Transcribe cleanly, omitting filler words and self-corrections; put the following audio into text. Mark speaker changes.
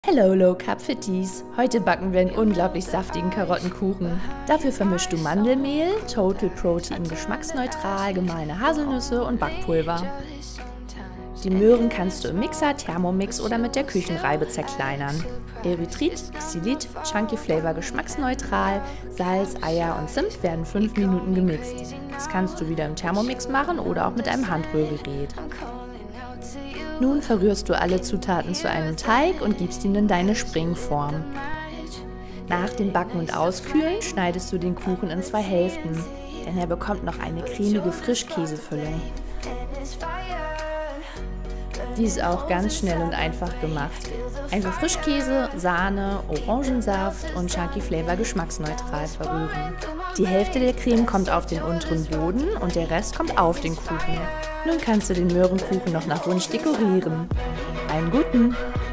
Speaker 1: Hello Low Carb Fitties! Heute backen wir einen unglaublich saftigen Karottenkuchen. Dafür vermischst du Mandelmehl, Total Protein geschmacksneutral, gemahlene Haselnüsse und Backpulver. Die Möhren kannst du im Mixer, Thermomix oder mit der Küchenreibe zerkleinern. Erythrit, Xylit, Chunky Flavor geschmacksneutral, Salz, Eier und Zimt werden 5 Minuten gemixt. Das kannst du wieder im Thermomix machen oder auch mit einem Handrührgerät. Nun verrührst du alle Zutaten zu einem Teig und gibst ihn in deine Springform. Nach dem Backen und Auskühlen schneidest du den Kuchen in 2 Hälften, denn er bekommt noch eine cremige Frischkäsefüllung. Die ist auch ganz schnell und einfach gemacht. Einfach Frischkäse, Sahne, Orangensaft und Chunky Flavor geschmacksneutral verrühren. Die Hälfte der Creme kommt auf den unteren Boden und der Rest kommt auf den Kuchen. Nun kannst du den Möhrenkuchen noch nach Wunsch dekorieren. Einen guten!